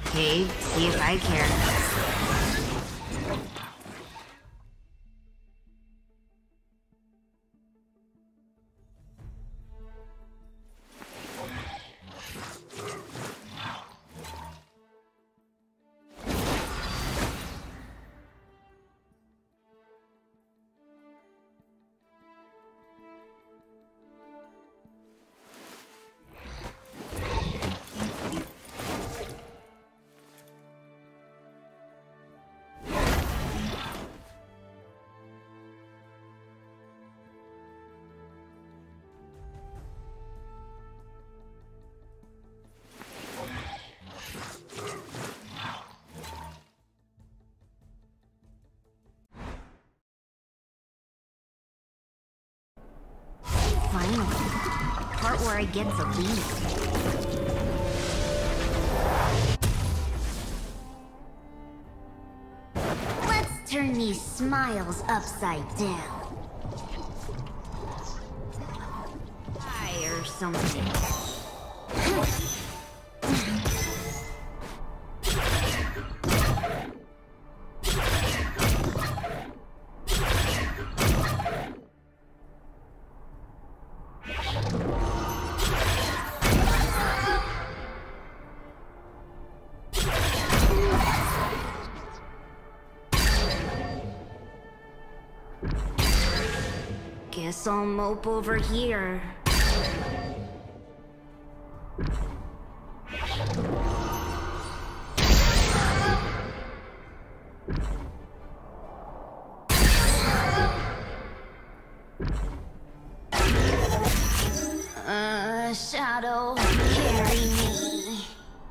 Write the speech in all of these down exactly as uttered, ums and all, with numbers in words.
Okay, see if I care. Finally, the part where I get the lead. Let's turn these smiles upside down. Or something. Guess I'll mope over here. Uh, Shadow, carry me.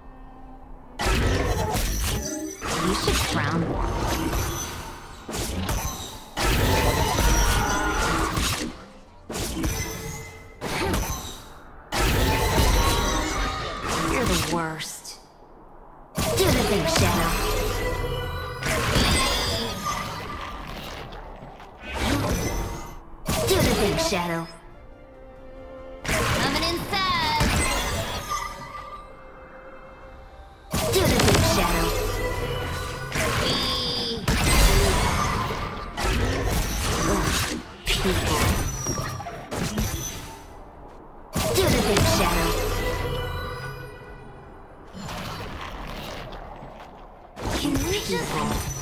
You should frown more. You're the worst. Do the thing, Shadow. Do the thing, Shadow. Coming inside. Do the thing, Shadow. Wee. Ugh, people. Do the thing, Shadow. Can we just